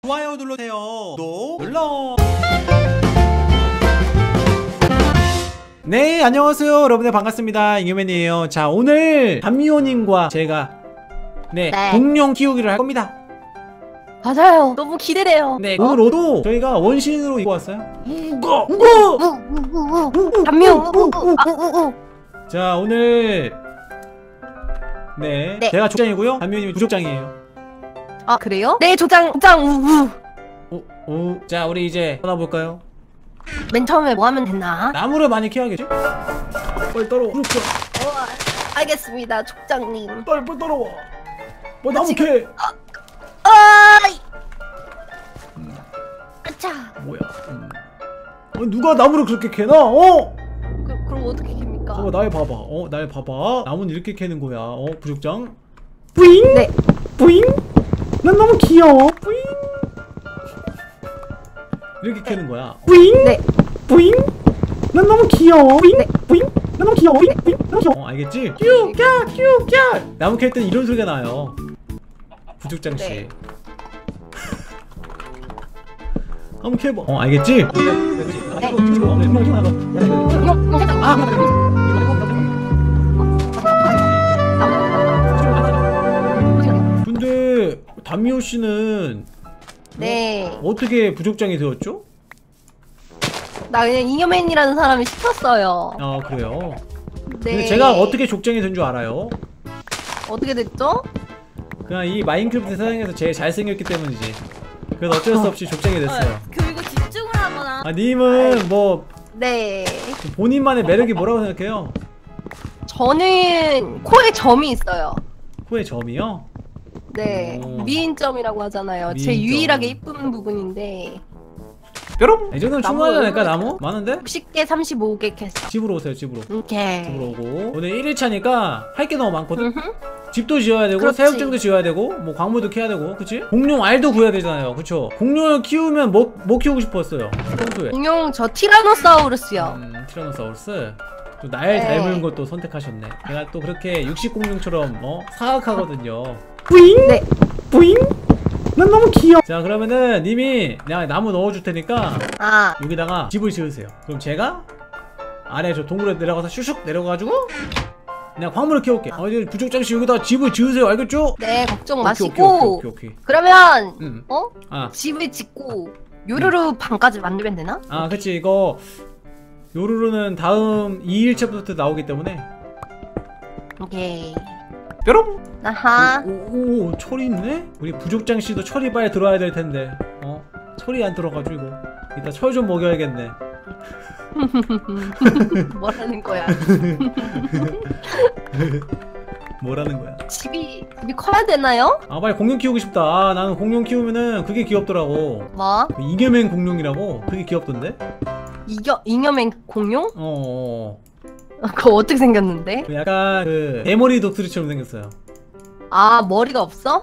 좋아요 눌러주세요. 또 눌러. 네, 안녕하세요 여러분들, 반갑습니다. 잉여맨이에요. 자, 오늘 담미호님과 제가 네, 공룡 키우기를 할 겁니다. 맞아요. 너무 기대돼요. 네, 오늘 옷도 저희가 원신으로 입고 왔어요. 담미호. 자, 오늘 네, 제가 족장이고요, 담미호님이 부족장이에요. 아, 그래요? 네, 족장 우우. 자, 우리 이제 떠나볼까요? 맨 처음에 뭐 하면 됐나? 나무를 많이 캐야겠지? 빨리 따라와. 알겠습니다, 족장님. 빨리 따라와. 뭐 나무 캐. 아이. 아차. 뭐야? 누가 나무를 그렇게 캐나? 그럼 어떻게 캡니까? 날 봐봐. 날 봐봐. 나무는 이렇게 캐는 거야. 부족장. 뿌잉. 네. 뿌잉. 난 너무 귀여워. 뿌잉. 이렇게 캐는 거야. 뿌잉. 네. 뿌잉. 난 너무 귀여워. 뿌잉. 뿌잉. 난 너무 귀여워. 뿌잉. 뿌잉. 너무 귀여워. 알겠지? 큐! 큐! 큐! 나무 캘 때는 이런 소리가 나요. 부족장 씨. 네. 한번 캐봐. 알겠지? 네. 근데 담미호 씨는 네. 어떻게 부족장이 되었죠? 나 그냥 잉여맨이라는 사람이 시켰어요. 아, 그래요? 네. 근데 제가 어떻게 족장이 된 줄 알아요? 어떻게 됐죠? 그냥 이 마인크래프트 세상에서 제일 잘생겼기 때문이지. 그래서 어쩔 수 없이 족장이 됐어요. 그리고 집중을 하거나. 님은 뭐 네. 본인만의 매력이 뭐라고 생각해요? 저는 코에 점이 있어요. 코에 점이요? 네. 오. 미인점이라고 하잖아요. 제 미인점. 유일하게 이쁜 부분인데. 뾰롱! 이 정도면 충분하지 않을까, 나무? 많은데? 10개, 35개 캤어. 집으로 오세요, 집으로. 오케이. 집으로 오고. 오늘 1일차니까 할 게 너무 많거든? 음흠. 집도 지어야 되고, 그렇지. 사육장도 지어야 되고, 뭐 광물도 캐야 되고, 그치? 공룡 알도 구해야 되잖아요, 그쵸? 공룡을 키우면 뭐 키우고 싶었어요, 평소에? 공룡 저 티라노사우루스요. 티라노사우루스? 또 날 네. 닮은 것도 선택하셨네. 내가 또 그렇게 육식공룡처럼 사악하거든요. 뿌잉! 네. 뿌잉! 난 너무 귀여워. 자, 그러면은 님이 내가 나무 넣어줄 테니까 아. 여기다가 집을 지으세요. 그럼 제가 아래 저 동굴에 내려가서 슉슉 내려가가지고 그냥 광물을 캐올게. 이제 부족장씨 여기다 집을 지으세요. 알겠죠? 네, 걱정 오케이, 마시고. 오케이. 그러면 아. 집을 짓고 요루루 방까지 만들면 되나? 아, 그치. 이거 요루루는 다음 2일차부터 나오기 때문에. 오케이. 뾰롱! 아하. 오, 철이 있네? 우리 부족장씨도 철이 빨리 들어와야 될 텐데. 철이 안 들어가지고 이따 철 좀 먹여야겠네. 뭐라는 거야? 뭐라는 거야? 집이 커야 되나요? 아, 빨리 공룡 키우고 싶다. 나는 공룡 키우면은 그게 귀엽더라고. 뭐? 그 잉여맨 공룡이라고. 그게 귀엽던데? 잉여맨 공룡? 어. 그거 어떻게 생겼는데? 약간 그 대머리 독수리처럼 생겼어요. 아, 머리가 없어?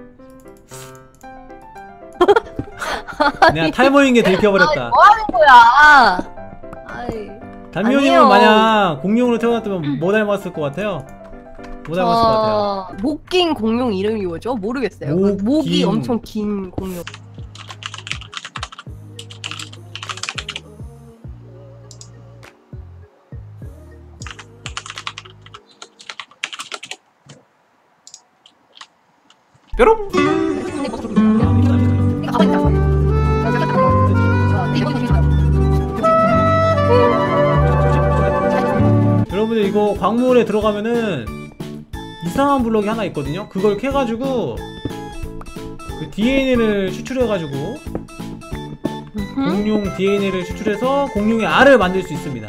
그냥 탈모인 게 들켜버렸다. 뭐 하는 거야? 아이. 담미호님은 아니에요. 만약 공룡으로 태어났다면 뭐 닮았을 것 같아요? 뭐 닮았을 것 같아요? 목 긴 공룡 이름이 뭐죠? 모르겠어요. 목이 엄청 긴 공룡. 뾰롱! 여러분들 이거 광물에 들어가면은 이상한 블럭이 하나 있거든요? 그걸 캐가지고 그 DNA를 추출해가지고 공룡 DNA를 추출해서 공룡의 알을 만들 수 있습니다.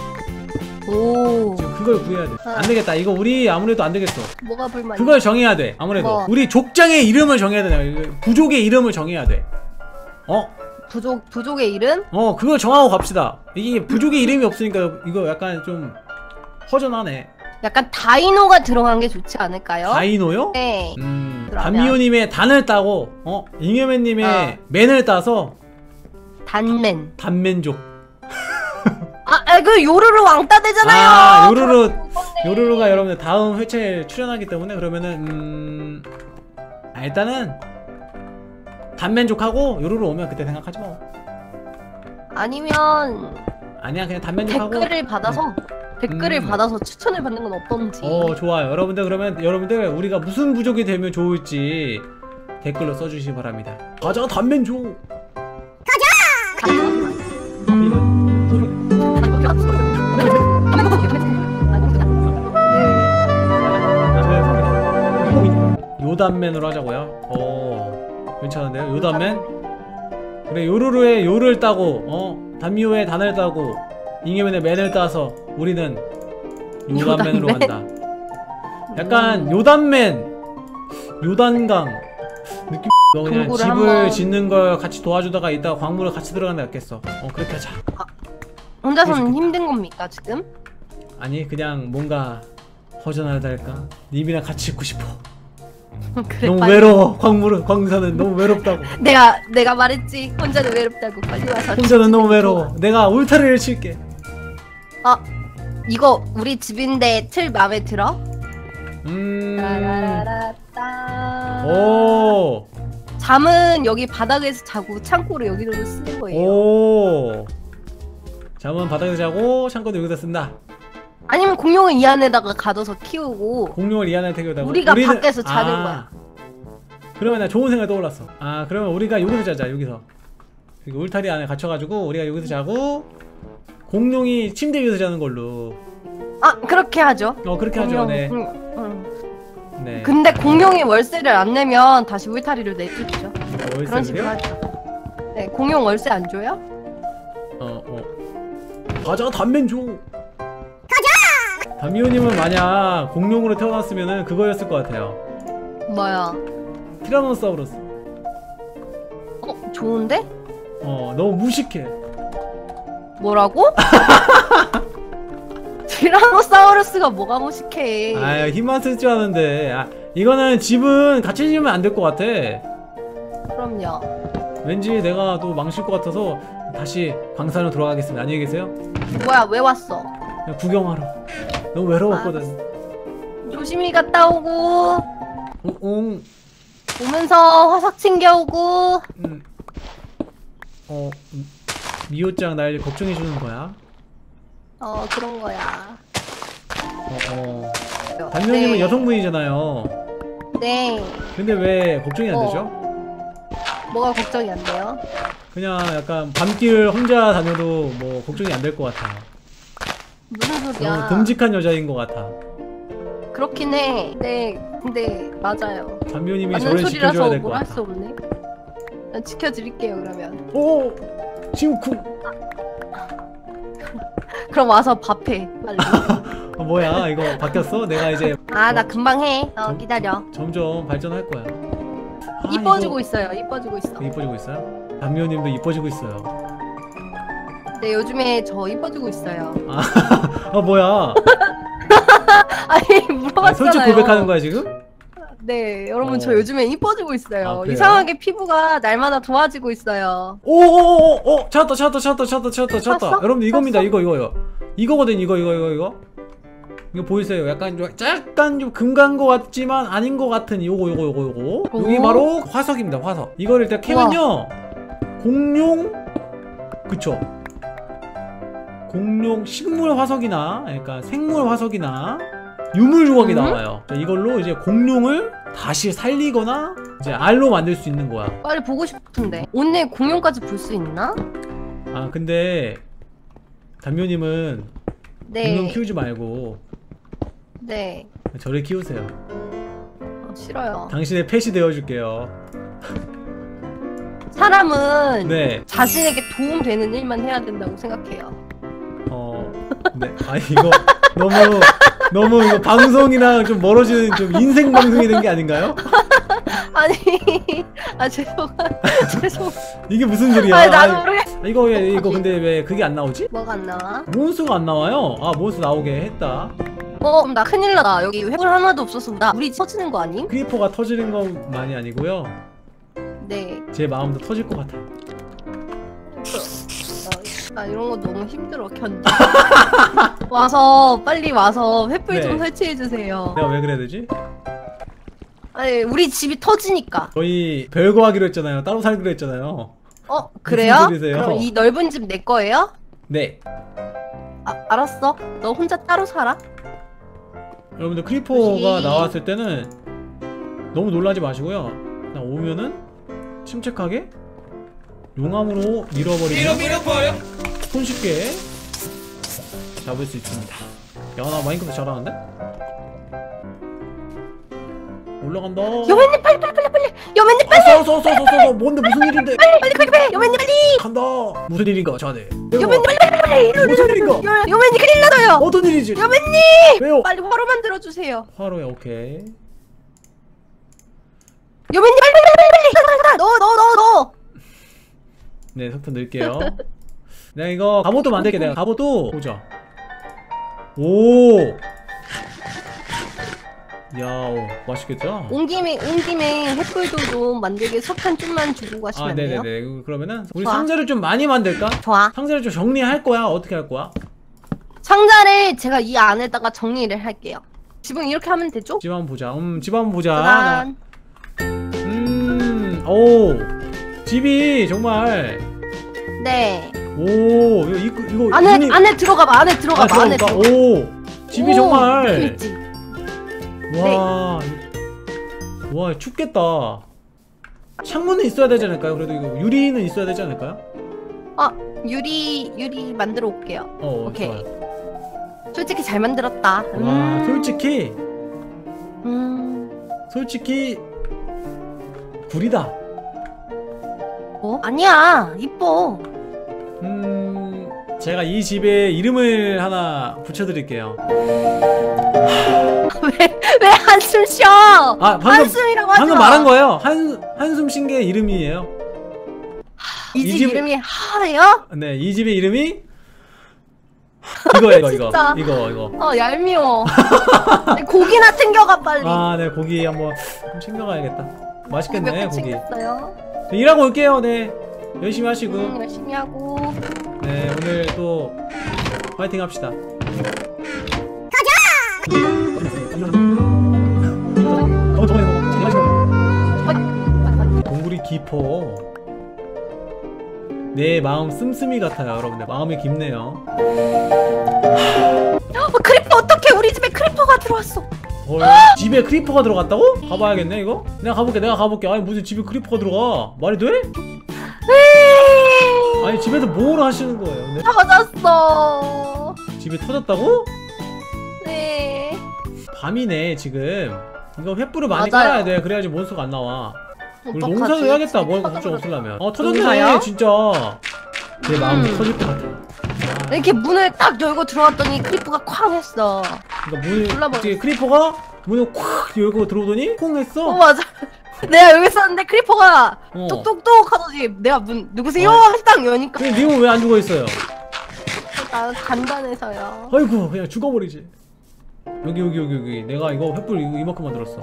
오. 지금 그걸 구해야 돼. 안되겠다. 이거 우리 아무래도 안되겠어. 뭐가 불만이야? 그걸 정해야 돼. 아무래도 뭐? 우리 족장의 이름을 정해야 되나. 부족의 이름을 정해야 돼. 부족의 이름? 그걸 정하고 갑시다. 이게 부족의 이름이 없으니까 이거 약간 좀 허전하네. 약간 다이노가 들어간 게 좋지 않을까요? 다이노요? 네. 담미호님의 단을 따고 잉여맨님의 맨을 따서 단맨. 단맨족. 그 요루루 왕따 되잖아요. 요루루가 여러분들 다음 회차에 출연하기 때문에 그러면은 일단은 단면족하고 요루루 오면 그때 생각하지 뭐. 아니면 아니야 그냥 단면족하고 댓글을 받아서 추천을 받는 건 어떤지. 좋아요. 여러분들 그러면 여러분들 우리가 무슨 부족이 되면 좋을지 댓글로 써주시기 바랍니다. 가자 단면족. 요단맨으로 하자고요. 괜찮은데요? 요단맨? 그래 요루루의 요를 따고 단미호의 단을 따고 잉여맨의 맨을 따서 우리는 요단맨으로 간다. 약간 요단맨 요단강 느낌. 너 그냥 집을 한번... 짓는 걸 같이 도와주다가 이따가 광물을 같이 들어가는 게 낫겠어. 그렇게 하자. 혼자서는 힘든 겁니까 지금? 아니 그냥 뭔가 허전하달까? 님이랑 같이 있고 싶어. 그래, 너무 빨리. 외로워. 광산은 너무 외롭다고. 내가 말했지. 혼자는 외롭다고. 빨리 와서. 혼자는 너무 외로워. 내가 울타리를 칠게. 이거 우리 집인데 틀 마음에 들어? 오. 잠은 여기 바닥에서 자고 창고를 여기로 쓰는 거예요. 오. 잠은 바닥에서 자고 창고도 여기다 쓴다. 아니면 공룡을 이 안에다가 가둬서 키우고 공룡을 이 안에 태우다가 우리가 밖에서 자는 거야. 그러면 나 좋은 생각이 떠올랐어. 그러면 우리가 여기서 자자. 여기서 울타리 안에 갇혀가지고 우리가 여기서 자고 공룡이 침대 위에서 자는 걸로. 그렇게 하죠. 그렇게 하죠. 네. 네. 근데 공룡이 월세를 안 내면 다시 울타리를 내주죠. 그런 식으로 하죠. 네, 공룡 월세 안 줘요? 가자 단면 줘. 가자. 담미호님은 만약 공룡으로 태어났으면은 그거였을 것 같아요. 뭐야? 티라노사우루스. 좋은데? 너무 무식해. 뭐라고? 티라노사우루스가 뭐가 무식해? 힘만 쓸 줄 아는데. 이거는 집은 같이 지으면 안 될 것 같아. 그럼요. 왠지 내가 또 망칠 것 같아서 다시 광산으로 돌아가겠습니다. 안녕히 계세요. 뭐야 왜 왔어? 그냥 구경하러. 너무 외로웠거든. 조심히 갔다 오고. 오면서 화석 챙겨오고. 미호짱 날 걱정해주는 거야? 그런 거야. 담요님은 네. 여성분이잖아요. 네. 근데 왜 걱정이 안 되죠? 뭐가 걱정이 안 돼요? 그냥 약간 밤길 혼자 다녀도 뭐 걱정이 안 될 것 같아. 무슨 소리야? 듬직한 여자인 것 같아. 그렇긴 해. 네, 근데 맞아요. 담요님이 저를 지켜줘야 될 것 같아. 할 수 없네. 난 지켜드릴게요 그러면. 오! 시우쿠! 그럼 와서 밥해 빨리. 뭐야 이거 바뀌었어? 내가 이제 나 금방 해. 기다려. 점점 발전할 거야. 이뻐지고 있어요. 이뻐지고 있어. 이뻐지고 있어요? 담요님도 이뻐지고 있어요. 네 요즘에 저 이뻐지고 있어요. 뭐야? 아니 물어봤잖아요. 솔직히 고백하는 거야 지금? 네 여러분 저 요즘에 이뻐지고 있어요. 그래요? 이상하게 피부가 날마다 좋아지고 있어요. 오오오오 찾았다. 찾았어? 여러분들 이겁니다. 이거거든. 이거 보이세요? 약간 좀 금간 거 같지만 아닌 거 같은 요거 여기 바로 화석입니다. 화석. 이거를 일단 캐면요 공룡 그쵸? 공룡 식물 화석이나 그러니까 생물 화석이나 유물 조각이 나와요. 자, 이걸로 이제 공룡을 다시 살리거나 이제 알로 만들 수 있는 거야. 빨리 보고 싶은데 오늘 공룡까지 볼 수 있나? 근데 담요님은 네. 공룡 키우지 말고 네. 저를 키우세요. 싫어요. 당신의 펫이 되어줄게요. 사람은 네. 자신에게 도움되는 일만 해야 된다고 생각해요. 네. 이거 너무 이거 방송이랑 좀 멀어지는 좀 인생 방송이 된 게 아닌가요? 아니, 죄송. 이게 무슨 소리야? 나도 모르겠어. 이거 근데 왜 그게 안 나오지? 뭐가 안 나와? 몬스터가 안 나와요. 몬스터 나오게 했다. 그럼 나 큰일 나다. 여기 횃불 하나도 없어서 나 우리 터지는 거 아님? 크리퍼가 터지는 것만이 아니고요. 네. 제 마음도 터질 것 같아. 이런 거 너무 힘들어 견디. 빨리 와서 횃불 좀 설치해 주세요. 내가 왜 그래야 되지? 아니 우리 집이 터지니까. 저희 별거 하기로 했잖아요. 따로 살기로 했잖아요. 그래요? 무슨 소리세요? 그럼 이 넓은 집 내 거예요? 네. 알았어. 너 혼자 따로 살아? 여러분들 크리퍼가 나왔을 때는 너무 놀라지 마시고요. 그냥 오면은 침착하게 용암으로 밀어버리면 손쉽게 잡을 수 있습니다. 야, 나 마인크래프트 잘하는데? 올라간다. 여맨님 빨리. 여맨님 빨리. 써. 뭔데 무슨 일인데? 빨리. 여맨님 빨리. 간다. 무슨 일인가 자네? 여맨님 빨리. 무슨 일인가? 여맨님 큰일 나요. 어떤 일이지? 여맨님. 왜요? 빨리 화로 만들어 주세요. 화로에 오케이. 여맨님 빨리. 넣어. 네, 석탄 넣을게요. 내가 이거 갑옷도 만들게. 내가 갑옷도 보자. 오. 야, 맛있겠죠? 온 김에 횃불도 좀 만들게 석탄 좀만 주고 가시면 안 돼요? 네네네. 그러면은 우리 좋아. 상자를 좀 많이 만들까? 좋아. 상자를 좀 정리할 거야? 어떻게 할 거야? 상자를 제가 이 안에다가 정리를 할게요. 지붕 이렇게 하면 되죠? 집 한번 보자. 집 한번 보자. 짜잔. 오. 집이 정말. 네. 오, 이거 안에 들어가봐. 안에 들어가봐. 오. 집이 정말. 있지. 와. 와, 춥겠다. 창문은 있어야 되지 않을까요? 그래도 이거 유리는 있어야 되지 않을까요? 유리 만들어 올게요. 오케이. 좋아요. 솔직히 잘 만들었다. 와, 솔직히 구리다. 아니야. 이뻐. 제가 이 집에 이름을 하나 붙여드릴게요. 왜 한숨 쉬어? 한숨이라고 하지 방금 마. 말한 거예요. 한숨 쉰 게 이름이에요. 이 집 이름이 하예요? 네, 이 집의 이름이 이거. 얄미워. 고기나 챙겨가 빨리. 네, 고기 한번 좀 챙겨가야겠다. 맛있겠네, 고기. 챙겼어요. 일하고 올게요. 네, 열심히 하시고. 열심히 하고. 네, 오늘 또 파이팅 합시다. 동굴이 깊어. 내 마음 씀씀이 같아요, 여러분들. 마음이 깊네요. 크리퍼 어떡해? 우리 집에 크리퍼가 들어왔어. 집에 크리퍼가 들어갔다고? 가봐야겠네 이거? 내가 가볼게. 아니 무슨 집에 크리퍼가 들어가? 말이 돼? 아니 집에서 뭘 하시는 거예요? 근데? 터졌어. 집이 터졌다고? 네. 밤이네 지금. 이거 횃불을 많이 맞아요. 깔아야 돼. 그래야지 몬스터가 안 나와. 우리 농사도 해야겠다. 뭘 걱정 없으려면. 터졌네 농사요? 진짜. 내 마음이 터질 것 같아. 이렇게 문을 딱 열고 들어왔더니 크리퍼가 쾅 했어. 그러니까 크리퍼가 문을 콱 열고 들어오더니 쿵 했어. 맞아. 내가 여기 있었는데 크리퍼가 똑똑똑 하더니 내가 문 누구세요? 하고 딱 여니까. 근데 님은 왜 안 죽어 있어요? 나 간단해서요. 아이고 그냥 죽어버리지. 여기 내가 이거 횃불 이만큼 만들었어.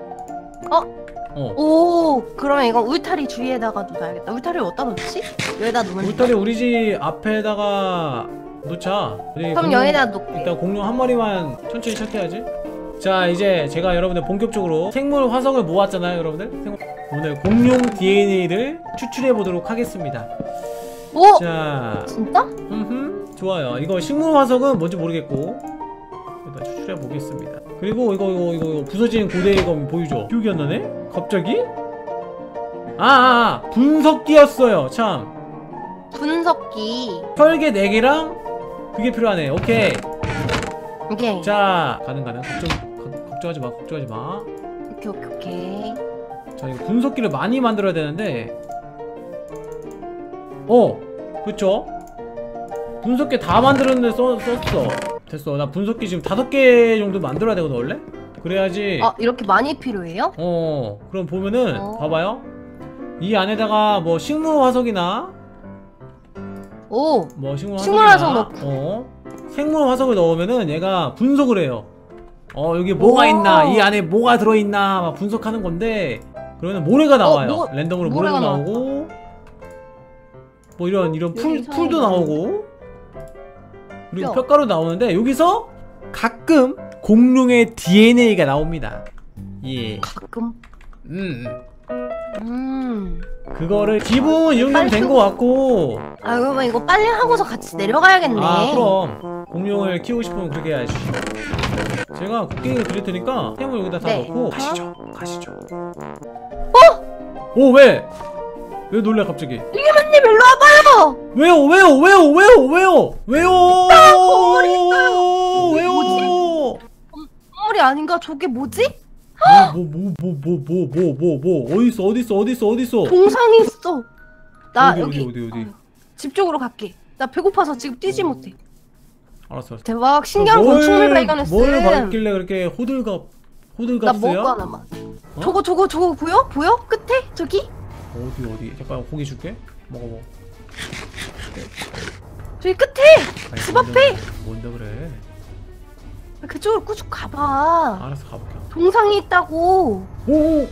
오, 그러면 이건 울타리 주위에다가 놔야겠다. 울타리를 어디다 놓지? 여기다 놓으면 울타리 우리 집 앞에다가 놓자. 그럼 여기다 놓고 일단 공룡 한 마리만 천천히 시작해야지. 자, 이제 제가 여러분들 본격적으로 생물 화석을 모았잖아요, 여러분들. 오늘 공룡 DNA를 추출해 보도록 하겠습니다. 오! 자, 진짜? 좋아요. 이거 식물 화석은 뭔지 모르겠고 일단 추출해 보겠습니다. 그리고 이거 부서진 고대 검 보이죠? 기억이 안 나네? 갑자기? 분석기였어요. 참. 분석기. 설계 4개랑 그게 필요하네. 오케이. 자, 가능. 걱정하지 마. 오케이. 자, 이거 분석기를 많이 만들어야 되는데. 그쵸? 분석기 다 만들었는데 썼어. 됐어. 나 분석기 지금 5개 정도 만들어야 되거든, 원래? 그래야지. 이렇게 많이 필요해요? 그럼 보면은, 봐봐요. 이 안에다가 뭐 식물 화석이나, 식물 화석 넣고. 생물 화석을 넣으면은 얘가 분석을 해요. 여기 뭐가 있나, 이 안에 뭐가 들어있나, 막 분석하는 건데, 그러면 모래가 나와요. 랜덤으로 모래가 나오고, 뭐 이런 풀도 나오고, 그리고 뼈가루 나오는데, 여기서 가끔 공룡의 DNA가 나옵니다. 예. 가끔. 그거를 기본 이 정도면 된 거 같고. 아 그러면 이거 빨리 하고서 같이 내려가야겠네. 아 그럼 공룡을 키우고 싶으면 그렇게 해야지. 제가 곡괭이를 드릴 테니까 햄을 여기다 다 네. 넣고 가시죠. 가시죠. 오 왜? 왜 놀래 갑자기? 이규만님 일로 와봐요. 왜요? 왜요? 건물이 아닌가? 저게 뭐지? 어딨어? 동상이 있어. 나 어디? 여기 집 쪽으로 갈게. 나 배고파서 지금 뛰지 못해. 알았어. 대박 신기한 건축물 발견했어. 뭘 봤길래 그렇게 호들갑 나 먹을 거 하나만. 저거 보여? 끝에? 저기? 어디? 잠깐 고기 줄게. 먹어. 저기 끝에! 집 앞에! 뭔데 그래? 그쪽으로 꾸쭉 가봐. 알았어 가볼게. 동상이 있다고. 오.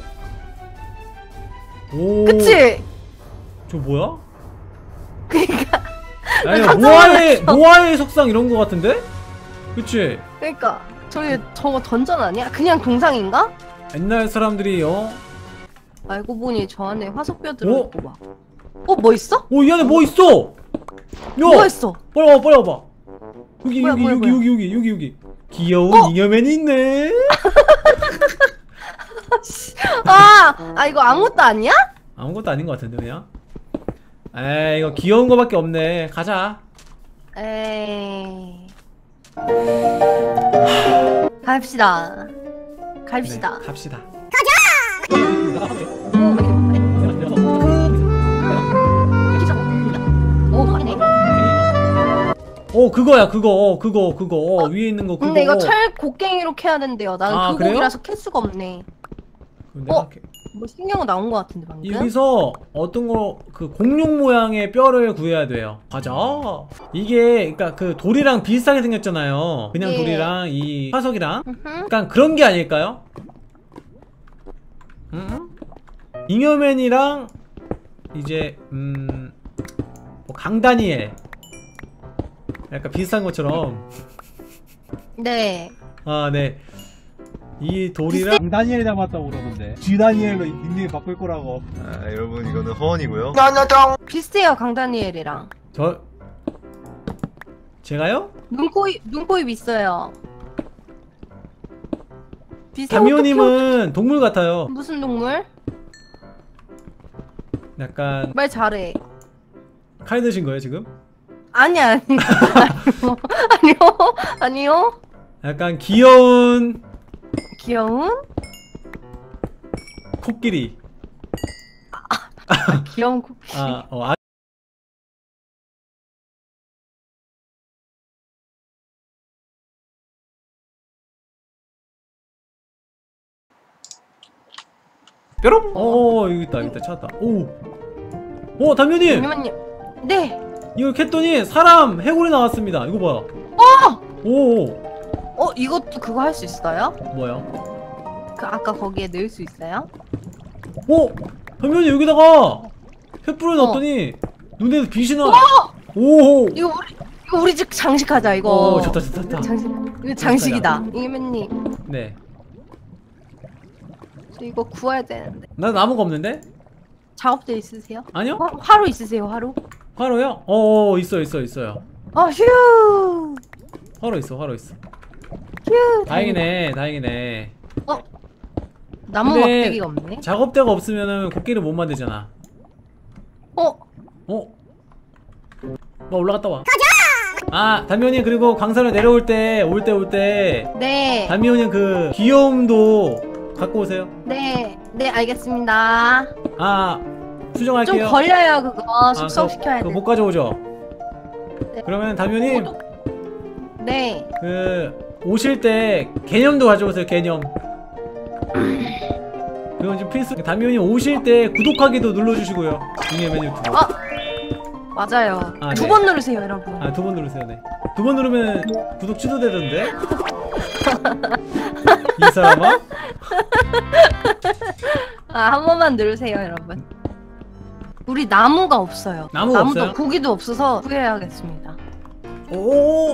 그치? 저 뭐야? 그니까 아니 모아의 석상 이런 거 같은데? 그치? 그니까 저거 던전 아니야? 그냥 동상인가? 옛날 사람들이 알고 보니 저 안에 화석뼈 들어있고 막. 뭐 있어? 이 안에 뭐 있어? 야! 뭐가 있어? 빨리 와봐. 여기. 귀여운 잉여맨이 있네. 이거 아무것도 아니야? 아무것도 아닌 것 같은데 그냥. 에이 이거 귀여운 거밖에 없네. 가자. 에이. 갑시다. 네, 갑시다. 그거야 그거 위에 있는 거 그거. 근데 이거 철 곡괭이로 캐야 된대요. 나는 그래요? 곡이라서 캘 수가 없네. 뭐 신경은 나온 거 같은데 방금? 여기서 어떤 거 그 공룡 모양의 뼈를 구해야 돼요. 가자. 이게 그러니까 그 돌이랑 비슷하게 생겼잖아요. 그냥 예. 돌이랑 이 화석이랑 약간 그런 게 아닐까요? 잉여맨이랑 이제 뭐 강다니엘 약간 비슷한 것처럼. 네. 네. 이 돌이랑 강다니엘 닮았다고 그러던데. G다니엘로 닉네임 바꿀 거라고. 여러분 이거는 허언이고요. 비슷해요 강다니엘이랑. 제가요? 눈코입 있어요. 담요님은 동물 같아요. 무슨 동물? 약간 말 잘해. 칼 드신 거예요 지금? 아니요. 약간 귀여운 코끼리. 귀여운 코끼리. 뾰롱. 여기 있다 찾았다. 담요님. 네. 이걸 캤더니 사람 해골이 나왔습니다. 이거 봐요. 이것도 그거 할 수 있어요? 뭐요? 아까 거기에 넣을 수 있어요? 담요님 여기다가 횃불을 넣었더니 눈에서 빛이 나. 이거 우리 집 장식하자 이거. 좋다. 이거 장식이다. 이기맨님. 네. 이거 구워야 되는데. 나 나무가 없는데? 작업대 있으세요? 아니요. 화로 있으세요? 화로? 화로요? 있어요. 휴. 화로 있어. 휴. 다행이네. 나무 막대기가 없네. 작업대가 없으면은 곡기를 못 만들잖아. 올라갔다 와. 가자! 담요님 그리고 광산을 내려올 때 올 때 네. 담요님 그 귀여움도 갖고 오세요. 네 알겠습니다. 수정할게요. 좀 걸려요 그거. 숙성시켜야 돼. 그거 못 가져오죠? 네. 그러면 담요님 네. 그 오실 때 개념도 가져오세요. 개념. 그건 좀 필수. 담요님 오실 때 구독하기도 눌러주시고요. 잉여맨 유튜브. 맞아요. 네. 두 번 누르세요 여러분. 2번 누르세요. 네. 2번 누르면 구독 취소되던데? 이 사람아? 한 번만 누르세요 여러분. 우리 나무가 없어요. 나무도 없어요? 고기도 없어서 구해야겠습니다.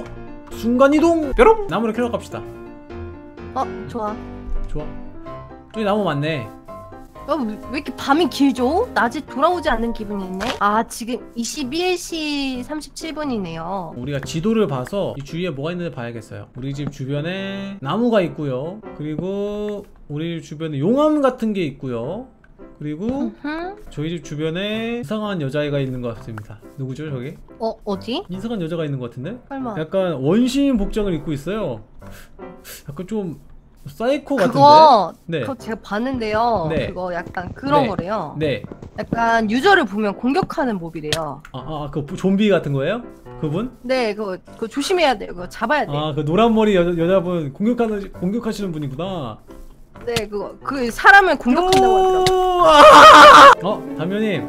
순간이동! 뾰롱! 나무를 캐러 갑시다. 좋아. 여기 나무 많네. 왜 이렇게 밤이 길죠? 낮이 돌아오지 않는 기분이 있네? 아, 지금 21시 37분이네요. 우리가 지도를 봐서 이 주위에 뭐가 있는지 봐야겠어요. 우리 집 주변에 나무가 있고요. 그리고 우리 집 주변에 용암 같은 게 있고요. 그리고 저희 집 주변에 이상한 여자애가 있는 것 같습니다. 누구죠 저기? 어디? 이상한 여자가 있는 것 같은데? 설마. 약간 원시인 복장을 입고 있어요. 약간 좀 사이코 같은데? 네. 그거 제가 봤는데요. 네. 그거 약간 그런 네. 거래요. 네. 약간 유저를 보면 공격하는 몹이래요. 그 좀비 같은 거예요? 그분? 네, 그거 조심해야 돼요. 그거 잡아야 돼요. 그 노란 머리 여자분 공격하시는 분이구나. 네, 그 사람을 공격한다고 하더라고요. 담요님.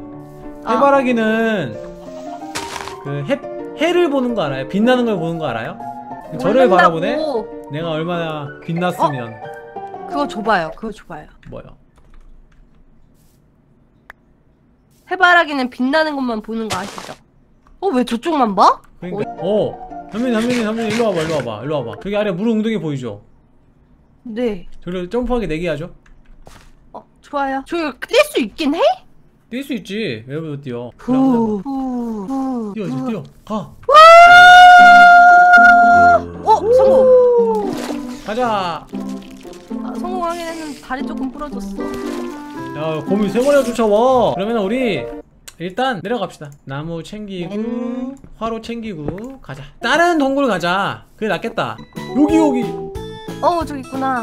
해바라기는 그 해를 보는 거 알아요? 빛나는 걸 보는 거 알아요? 저를 바라보네? 내가 얼마나 빛났으면. 그거 줘봐요. 그거 줘봐요. 뭐요? 해바라기는 빛나는 것만 보는 거 아시죠? 왜 저쪽만 봐? 그러니까 담요님 일로 와봐. 저기 아래 물 웅덩이 보이죠? 네. 저를 점프하게 내게 하죠. 좋아요. 저기 뛸 수 있긴 해? 뛸 수 있지. 왜 못 뛰어? 뛰어. 가. 성공. 가자. 성공하긴 했는데 다리 조금 부러졌어. 야, 곰이 3마리가 쫓아와. 그러면 우리 일단 내려갑시다. 나무 챙기고 화로 챙기고 가자. 다른 동굴 가자. 그게 낫겠다. 여기. 저기 있구나.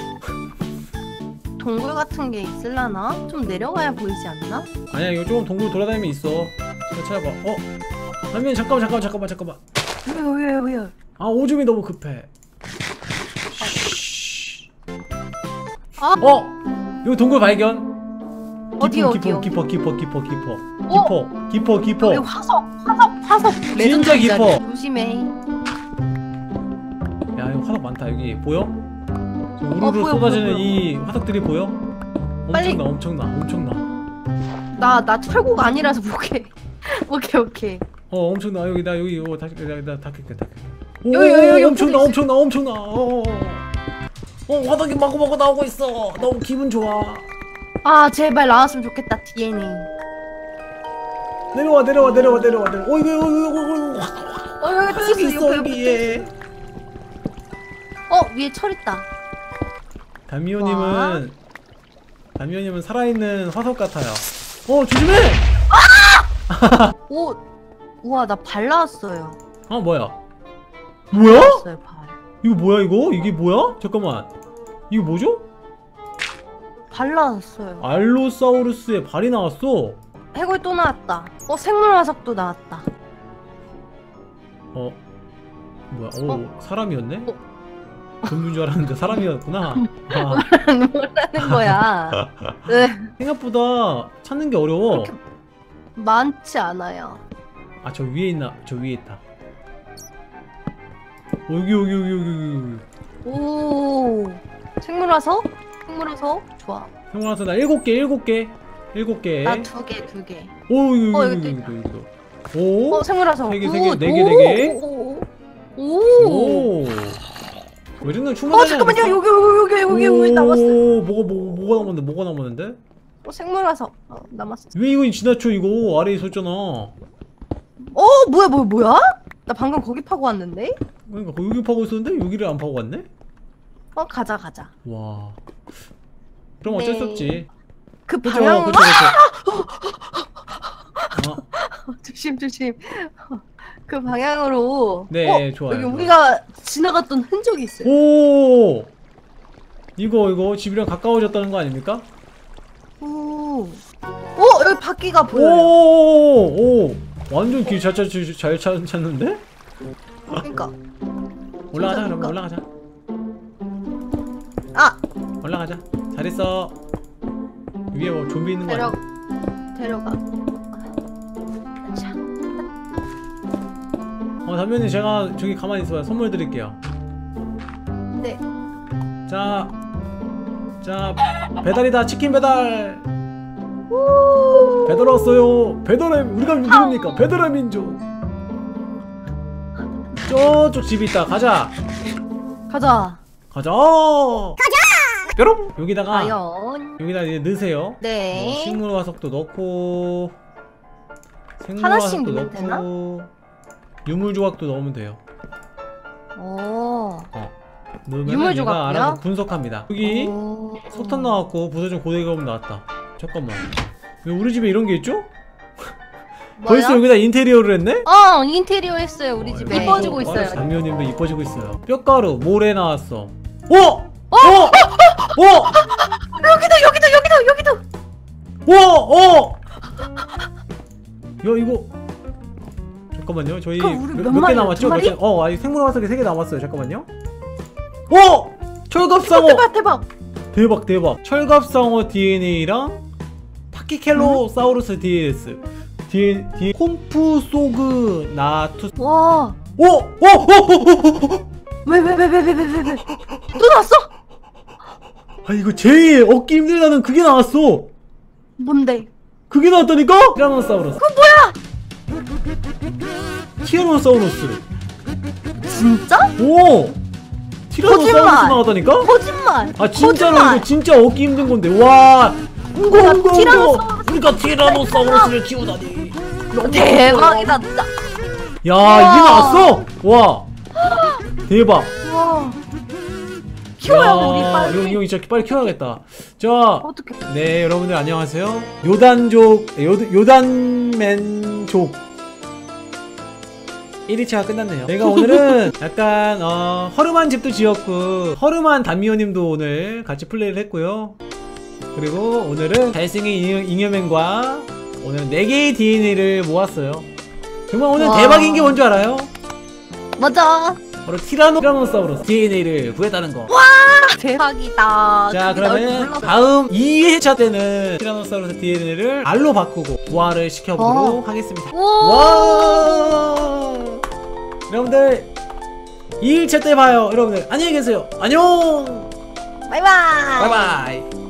동굴 같은 게 있을라나? 좀 내려가야 보이지 않나? 아니야, 이거 조금 동굴 돌아다니면 있어. 찾아봐. 담면 잠깐만. 왜요? 오줌이 너무 급해. 여기 동굴 발견. 어디요? 깊어. 여기 화석. 진짜 깊어. 조심해. 야, 여기 화석 많다. 여기 보여? 우르르 쏟아지는 보여. 이 화석들이 보여? 빨리. 엄청나. 나 철구가 아니라서 못해. 오케이. 엄청나. 여기 나 이거 다 킬게. 여기 엄청나. 화덕이 마구마구 나오고 있어. 너무 기분 좋아. 제발 나왔으면 좋겠다. DNA. 내려와. 이거. 여기 있어 여기에. 위에 철 있다. 담미호님은 살아있는 화석 같아요. 조심해. 우와, 나 발 나왔어요. 뭐야? 나왔어요, 발. 이거 뭐야 이거? 이게 뭐야? 잠깐만. 이거 뭐죠? 발 나왔어요. 알로사우루스의 발이 나왔어. 해골 또 나왔다. 생물 화석도 나왔다. 뭐야? 사람이었네? 좀비인 줄 알았는데 사람이었구나. 뭐라는 거야? 네. 생각보다 찾는 게 어려워. 많지 않아요. 저 위에 있다. 여기. 오, 생물 화석? 좋아. 생물 화석 나 7개. 나 2개. 오, 생물 화석. 3개, 4개. 오. 왜 정도 충분하지 않았어? 잠깐만요. 여기 남았어. 뭐가 남았는데? 생물 화석. 남았어. 왜 이거 지나쳐 이거? 아래에 있었잖아. 뭐야? 나 방금 거기 파고 왔는데? 그러니까 여기 파고 있었는데 여기를 안 파고 왔네? 가자. 와. 그럼 어쩔 수 없지. 그 방향. 그쵸. 조심. 그 방향으로. 네, 좋아요. 여기 우리가 지나갔던 흔적이 있어요. 오. 이거 집이랑 가까워졌다는 거 아닙니까? 여기 바퀴가 보여요. 오. 완전 길 잘 찾는데? 그러니까. 올라가자. 그러면 올라가자. 올라가자. 잘했어. 위에 뭐 좀비 있는 거 아니야? 데려가. 담면님 제가 저기 가만히 있어봐요. 선물 드릴게요. 네. 자, 배달이다. 치킨 배달. 배달 왔어요. 우리가 누굽니까? 배달의 민족. 저쪽 집이 있다. 가자. 뾰롱. 여기다가 과연. 여기다 이제 넣으세요. 네. 식물 화석도 넣고 생물 하나씩 화석도 넣으면 되나? 넣고 유물 조각도 넣으면 돼요. 오. 넣으면 유물 얘가 조각이요? 알아서 분석합니다. 여기 오. 석탄 나왔고 부서진 고대검 나왔다. 잠깐만. 왜 우리 집에 이런 게 있죠? 벌써 뭐야? 여기다 인테리어를 했네? 인테리어 했어요 우리 집에. 이뻐지고 있어요. 장미호님도 이뻐지고 있어요. 뼈가루 모래 나왔어. 오! 여기도. 오! 야 이거 잠깐만요. 저희 그럼 우리 몇 몇 개 마리야? 남았죠? 두 마리? 아니 생물 화석이 3개 남았어요. 잠깐만요. 오! 철갑상어. 대박. 대박. 철갑상어 DNA랑 파키켈로사우루스 DS. 콤프소그 나투. 와. 오! 왜? 또 나왔어? 아 이거 제일 얻기 힘들다는 그게 나왔어. 뭔데? 그게 나왔다니까? 티라노사우루스. 그거 뭐야? 티라노사우루스. 진짜? 오! 티라노사우루스 거짓말. 나왔다니까? 거짓말. 아 진짜로 거짓말. 이거 진짜 얻기 힘든 건데. 와! 응고. 티라노사우루스. 우리가 티라노사우루스를 키우다니. 대박이다 진짜. 야, 우와. 이게 나왔어? 와. 대박. 와. 키워요 우리 야, 빨리. 이거 진짜 빨리 키워야겠다. 자, 어떻게? 네 여러분들 안녕하세요. 요단맨족 1일차가 끝났네요. 제가 오늘은 약간 허름한 집도 지었고 허름한 단미호님도 오늘 같이 플레이를 했고요. 그리고 오늘은 잘생긴 잉여맨과 오늘은 4개의 DNA를 모았어요. 정말 오늘 와. 대박인 게 뭔 줄 알아요? 맞아. 바로 티라노사우루스 DNA를 구했다는 거. 대박이다. 자 그러면 다음 2회차 때는 티라노사우루스 DNA를 알로 바꾸고 부활을 시켜보도록 하겠습니다. 와 여러분들 2일차 때 봐요. 여러분들 안녕히 계세요. 안녕. 바이바이. 바이바이.